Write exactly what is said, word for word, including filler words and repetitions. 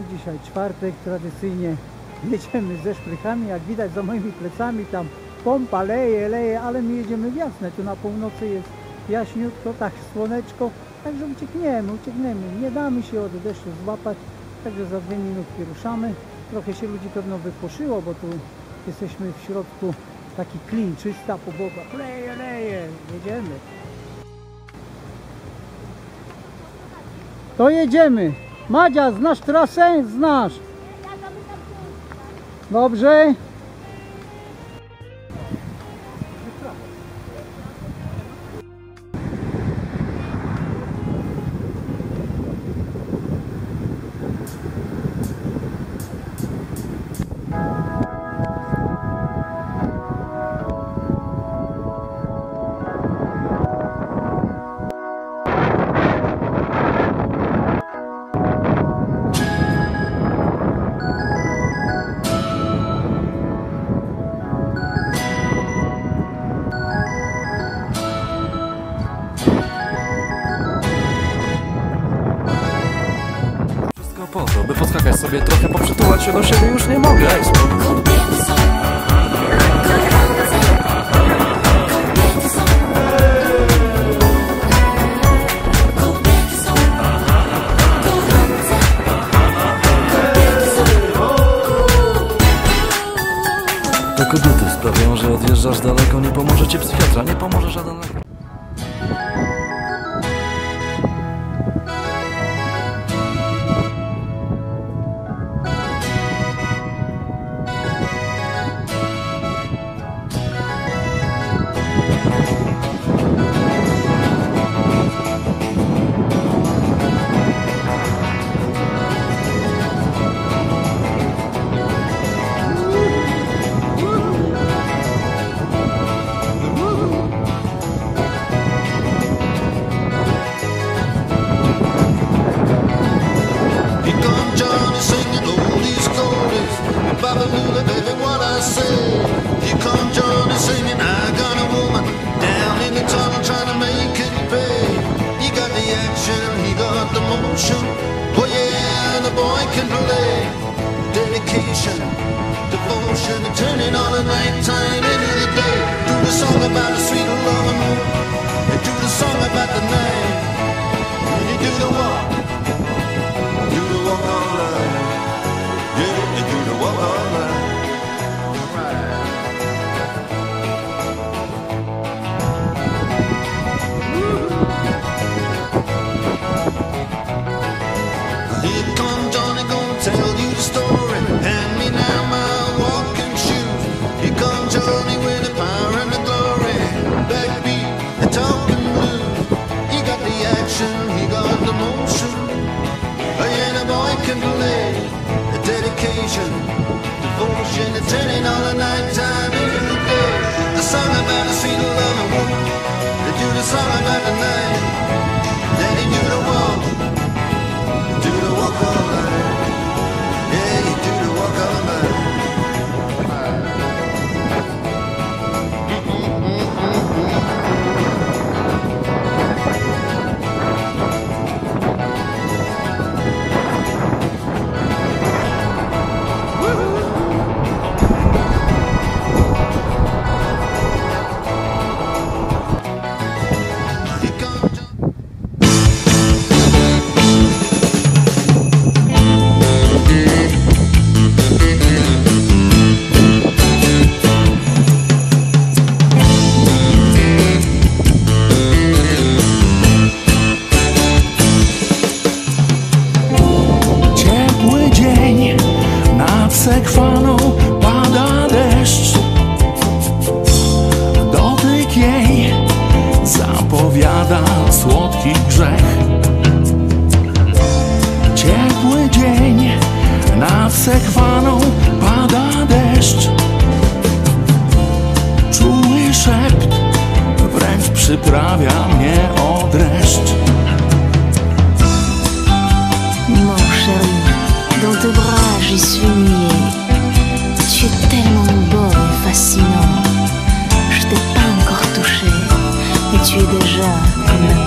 Dzisiaj czwartek, tradycyjnie jedziemy ze szprychami. Jak widać za moimi plecami tam pompa leje, leje, ale my jedziemy w jasne. Tu na północy jest jaśniutko, tak słoneczko, także uciekniemy, uciekniemy. Nie damy się od deszczu złapać, także za dwie minutki ruszamy. Trochę się ludzi pewno wypłoszyło, bo tu jesteśmy w środku, taki klin, czysta po bokach, leje, leje, jedziemy. To jedziemy. Madzia, znasz trasę? Znasz. Dobrze. Po to, by podskakać sobie trochę, poprzytulać się do siebie, już nie mogę. Te kobiety sprawiają, że odjeżdżasz daleko. Nie pomoże ci psychiatra, nie pomoże żaden lekarz. Oh yeah, the boy can play. Dedication, devotion, turning all the nighttime into the day. Do the song about the sweet love and moon, and do the song about the night. When you do the walk, do the walk all night. Yeah, you do the walk all night. Here come Johnny, gonna tell you the story. Hand me now my walking shoes. Here come Johnny with the power and the glory. Backbeat and talking blues. He got the action, he got the motion. Yeah, the boy can play. The dedication, devotion, the turning all the night time into the day. The song about the sweet love and woman. They do the song about the night. Then they do the walk. Do the walk all night. Yeah, you do the walk all night. Sekwaną pada deszcz. Dotyk jej zapowiada słodki grzech. Ciepły dzień, nad Sekwaną pada deszcz. Czuły szept wręcz przyprawia mnie o dreszcz. Mon chéri, dans tes bras j'y suis muet. Tu es tellement beau et fascinant. Je t'ai pas encore touché, mais tu es déjà comme la